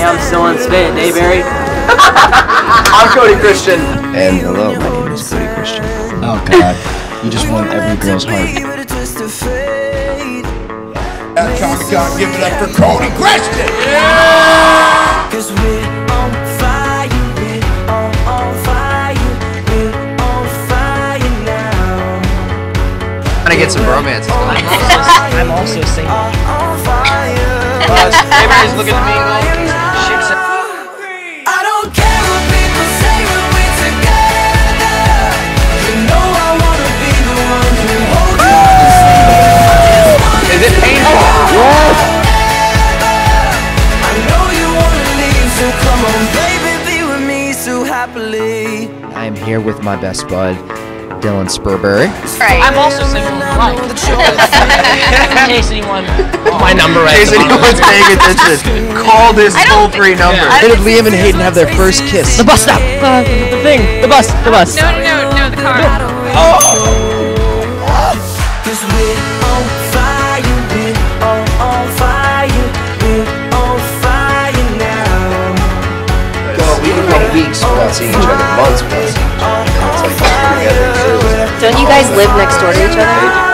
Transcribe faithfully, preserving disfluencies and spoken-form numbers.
I'm still in spit. Dayberry. I'm Cody Christian. And hello, my name is Cody Christian. Oh God, you just won every girl's heart. That Chalk God, give it up for Cody Christian! Yeah! Cause we're on fire, we're on, on fire, we're on fire now. I'm gonna get some romance going. I'm also, I'm also single. On fire. Uh, everybody's looking at me going, shit's I don't care what people say when we're together. You know I wanna be the one who holds you. Is it painful? Yes. I know you wanna leave, so come on, baby, be with me so happily. I am here with my best bud, Dylan Spurberry. Right. I'm also single. Why? In case anyone, my number right. In case anyone's paying attention, call this toll-free number. When did Liam and Hayden have their first kiss? The bus stop. Uh, the thing. The bus. The bus. No, no, no, no, the car. Cause we're on fire, we're on, on fire, we're on fire now. Well, we can go weeks without seeing each other, months without seeing each other. And it's like, we're together. Don't you guys live next door to each other?